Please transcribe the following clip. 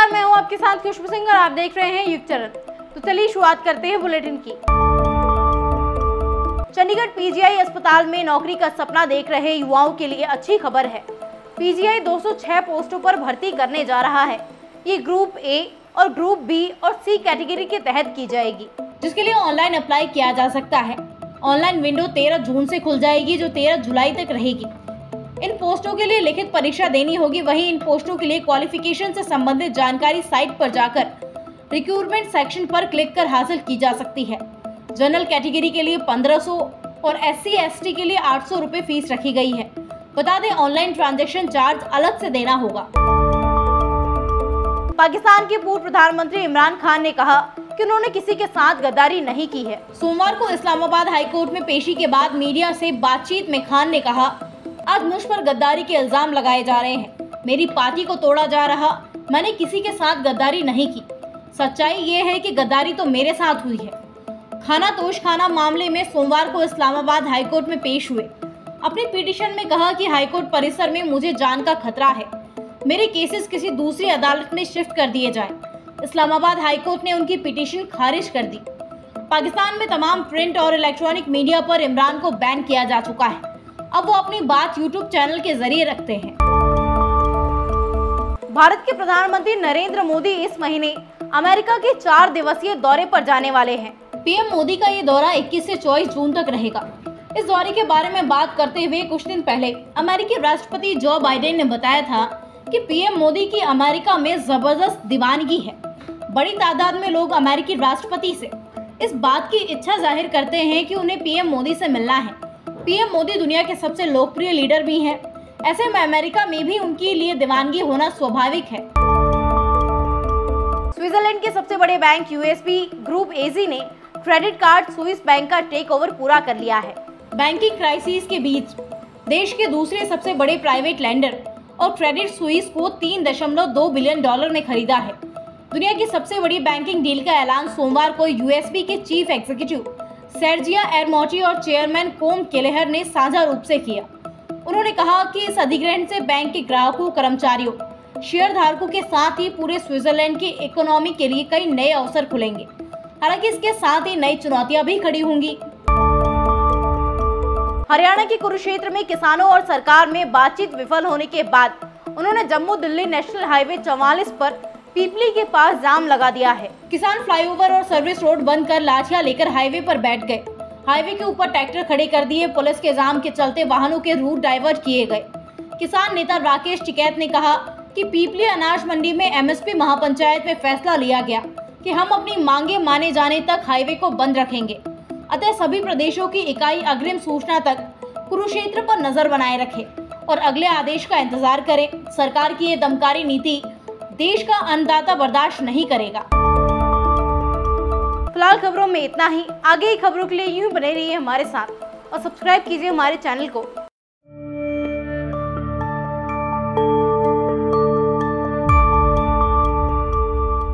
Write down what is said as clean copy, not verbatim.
नमस्कार, मैं हूं आपके साथ खुशबू सिंह और आप देख रहे हैं युग चरण। तो चलिए शुरुआत करते हैं बुलेटिन की। चंडीगढ़ पीजीआई अस्पताल में नौकरी का सपना देख रहे युवाओं के लिए अच्छी खबर है। पीजीआई 206 पोस्टों पर भर्ती करने जा रहा है। ये ग्रुप ए और ग्रुप बी और सी कैटेगरी के तहत की जाएगी, जिसके लिए ऑनलाइन अप्लाई किया जा सकता है। ऑनलाइन विंडो 13 जून से खुल जाएगी, जो 13 जुलाई तक रहेगी। इन पोस्टों के लिए लिखित परीक्षा देनी होगी। वहीं इन पोस्टों के लिए क्वालिफिकेशन से संबंधित जानकारी साइट पर जाकर रिक्रूटमेंट सेक्शन पर क्लिक कर हासिल की जा सकती है। जनरल कैटेगरी के लिए 1500 और SC/ST के लिए 800 रुपए फीस रखी गई है। बता दें, ऑनलाइन ट्रांजैक्शन चार्ज अलग से देना होगा। पाकिस्तान के पूर्व प्रधानमंत्री इमरान खान ने कहा कि उन्होंने किसी के साथ गद्दारी नहीं की है। सोमवार को इस्लामाबाद हाईकोर्ट में पेशी के बाद मीडिया से बातचीत में खान ने कहा, आज मुझ पर गद्दारी के इल्जाम लगाए जा रहे हैं। मेरी पार्टी को तोड़ा जा रहा, मैंने किसी के साथ गद्दारी नहीं की। सच्चाई ये है कि गद्दारी तो मेरे साथ हुई है। खाना तोशखाना मामले में सोमवार को इस्लामाबाद हाईकोर्ट में पेश हुए। अपनी पिटीशन में कहा कि हाईकोर्ट परिसर में मुझे जान का खतरा है। मेरे केसेस किसी दूसरी अदालत में शिफ्ट कर दिए जाएं। इस्लामाबाद हाईकोर्ट ने उनकी पिटीशन खारिज कर दी। पाकिस्तान में तमाम प्रिंट और इलेक्ट्रॉनिक मीडिया पर इमरान को बैन किया जा चुका है। अब वो अपनी बात यूट्यूब चैनल के जरिए रखते हैं। भारत के प्रधानमंत्री नरेंद्र मोदी इस महीने अमेरिका के 4 दिवसीय दौरे पर जाने वाले हैं। पीएम मोदी का ये दौरा 21 से 24 जून तक रहेगा। इस दौरे के बारे में बात करते हुए कुछ दिन पहले अमेरिकी राष्ट्रपति जो बाइडेन ने बताया था कि पीएम मोदी की अमेरिका में जबरदस्त दीवानगी है। बड़ी तादाद में लोग अमेरिकी राष्ट्रपति से इस बात की इच्छा जाहिर करते हैं कि उन्हें पीएम मोदी से मिलना है। पीएम मोदी दुनिया के सबसे लोकप्रिय लीडर भी हैं। ऐसे में अमेरिका में भी उनके लिए दीवानगी होना स्वाभाविक है। स्विट्जरलैंड के सबसे बड़े बैंक यूएसबी ग्रुप एजी ने क्रेडिट कार्ड स्विस बैंक का टेक ओवर पूरा कर लिया है। बैंकिंग क्राइसिस के बीच देश के दूसरे सबसे बड़े प्राइवेट लेंडर और क्रेडिट स्विस को $3.2 बिलियन ने खरीदा है। दुनिया की सबसे बड़ी बैंकिंग डील का ऐलान सोमवार को यूएसबी के चीफ एग्जीक्यूटिव सर्जिया एरमोची और चेयरमैन कोम केलेहर ने साझा रूप से किया। उन्होंने कहा कि इस अधिग्रहण से बैंक के ग्राहकों, कर्मचारियों, शेयरधारकों के साथ ही पूरे स्विट्जरलैंड की इकोनॉमी के लिए कई नए अवसर खुलेंगे। हालांकि इसके साथ ही नई चुनौतियां भी खड़ी होंगी। हरियाणा के कुरुक्षेत्र में किसानों और सरकार में बातचीत विफल होने के बाद उन्होंने जम्मू दिल्ली नेशनल हाईवे 44 पर पीपली के पास जाम लगा दिया है। किसान फ्लाईओवर और सर्विस रोड बंद कर लाठियां लेकर हाईवे पर बैठ गए। हाईवे के ऊपर ट्रैक्टर खड़े कर दिए। पुलिस के जाम के चलते वाहनों के रूट डाइवर्ट किए गए। किसान नेता राकेश टिकैत ने कहा कि पीपली अनाज मंडी में MSP महापंचायत में फैसला लिया गया कि हम अपनी मांगे माने जाने तक हाईवे को बंद रखेंगे। अतः सभी प्रदेशों की इकाई अग्रिम सूचना तक कुरुक्षेत्र पर नजर बनाए रखे और अगले आदेश का इंतजार करें। सरकार की ये दमकारी नीति देश का अन्नदाता बर्दाश्त नहीं करेगा। फिलहाल खबरों में इतना ही। आगे की खबरों के लिए यूं बने रहिए हमारे साथ और सब्सक्राइब कीजिए हमारे चैनल को।